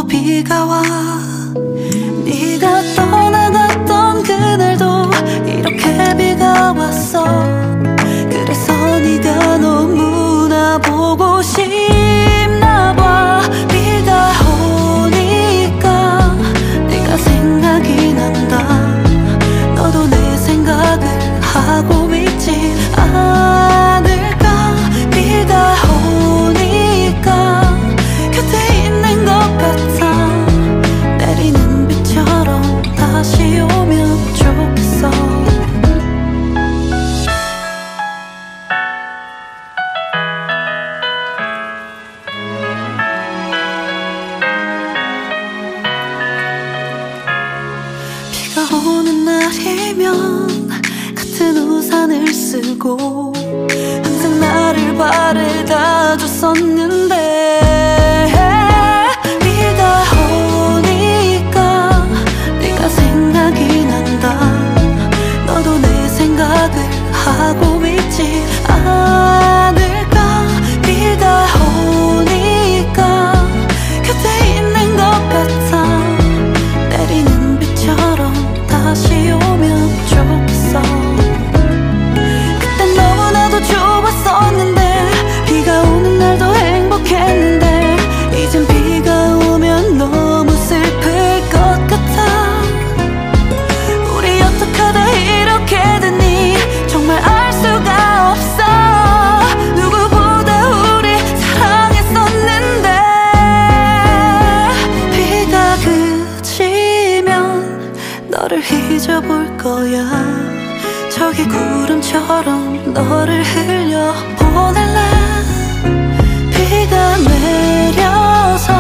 비가 와. 네가 떠나갔던 그날도 이렇게 비가 왔어. 그래서 네가 너무나 보고 싶나 봐. 비가 오니까 네가 생각이 난다. 너도 내 생각을 하고 있지 않을까. 비가 오니까 곁에 있는 것 같아. 내리는 비처럼 다시 오면 좋겠어. 비가 오는 날이면 같은 우산을 쓰고 항상 나를 바래다 줬었는데 비가 오니까 네가 생각이 난다. 너도 내 생각을 하고 있지 않을까. 비가 오니까 곁에 있는 것 같아. 내리는 비처럼 다시 오면 좋겠어. 그땐 너무나도 좋았었는데 비가 오는 날도 행복했는데 이젠 비가 오면 너무 슬플 것 같아. 우리 어떡하다 이렇게 됐니. 정말 알 수가 없어. 누구보다 우리 사랑했었는데 비가 그치면 너를 잊어볼 거야. 저기 구름처럼 너를 흘려보낼래. 비가 내려서